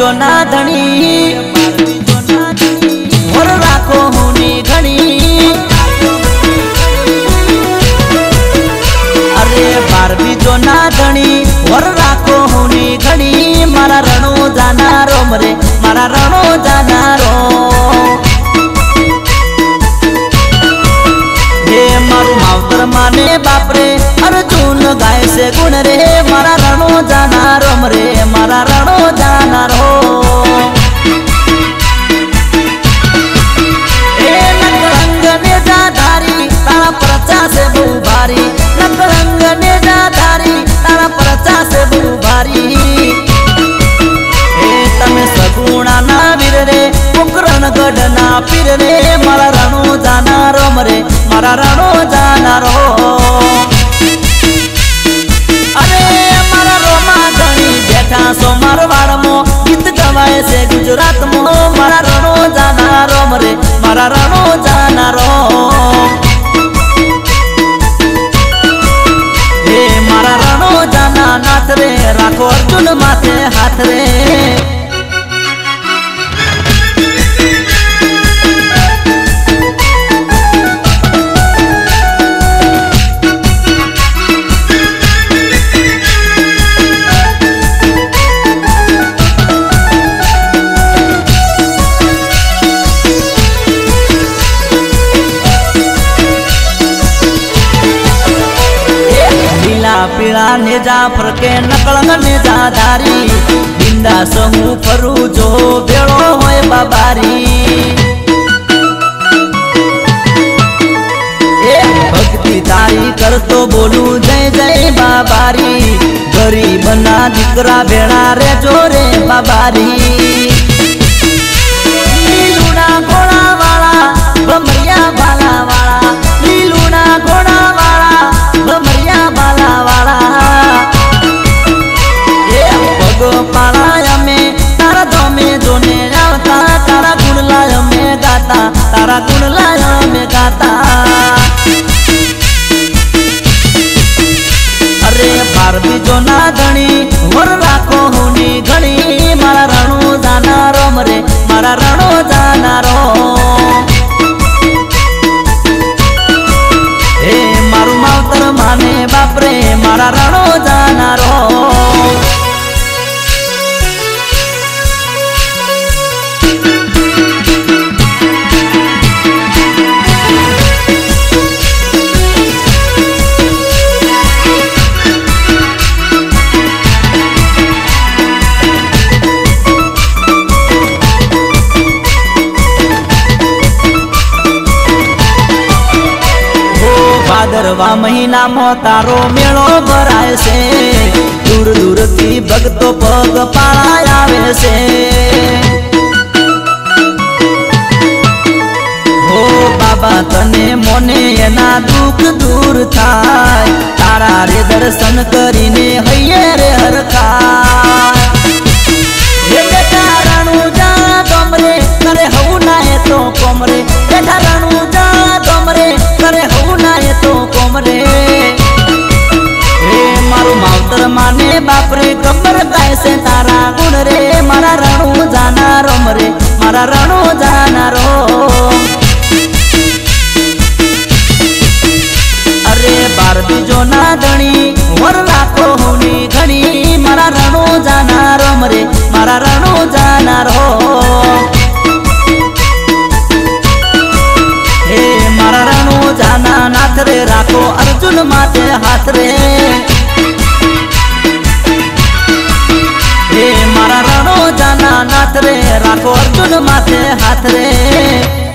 बीजो ना धनी और राखो हुनी घनी। अरे बार बीजो ना धनी और राखो हुनी घनी। मारा रणो जाना रो मरे मारा रणो जाना रो। हे मारू मावतर माने बापरे अर्जुन गाय से गुण रे। मारा रणो जाना रो मरे मारा रणो जाना रो। नकरंग ने जाधारी तारा परचा से बुभारी। नकरंग ने जाधारी तारा परचा से बुभारी। तमे सगुणा ना वीर रे कुकरण गढ़ ना पीर रे। मारा रणो जाना रो मरे मारा रणो जाना रो। अरे मारा रोमा धनी बैठा सो मारवाड़ मो गीत गवाए से गुजरात मो। मारा रणो जाना रो मरे मारा रणो जाना रो। हे मारा रणो जाना नाथ रे राखो अर्जुन माथे हाथ रे। पीला ने जा फरके नकलंग ने जा धारी। बिंदा समूह फरू जो बेड़ो होए बाबारी। भक्ति तारी कर तो बोलू जय जय बाबारी। गरीब ना दीकरा भेड़ा रे जोरे बाबारी। लीलूना घोड़ा वाला भमरिया बाला वाला। लीलूना घोड़ा वाला भमरिया बाला वाला। पग पाला में तारा दमे जोने आवता। तारा गुण लाय में गाता तारा गुण लाय में गाता। अरे बार बीजो ना धनी और राखो हुनी घनी। मारा रणो जाना रो मरे मारा रणो जाना रो। हे मारू मावतर माने बापरे मारा रणो जाना रो। भादरवा महीना में तारो मेलो भराय से। दूर दूर की भक्तो पग पाला आवे से। हो बाबा तने मोने एना दुख दूर थाय। तारा रे दर्शन करीने हइये रे हरखाय। हे बेटा रणु जा गमरे करे हऊ ना है तो कोमरे। बेटा रणु जा गमरे करे हऊ ना है तो कोमरे। हे मारू मावतर माने बापरे गब्बर गाय से तारा गुण रे। मारा रणु जाना रो मरे मारा रणु जाना रो। अरे बार बीजो ना धनी और राखो हुनी घनी। मारा रणु जाना रो मरे मारा रणु जाना रो। हे मारा रणो जाना नाथ रे राखो अर्जुन माथे हाथ रे। हे मारा रणो जाना नाथ रे राखो अर्जुन माथे हाथ रे।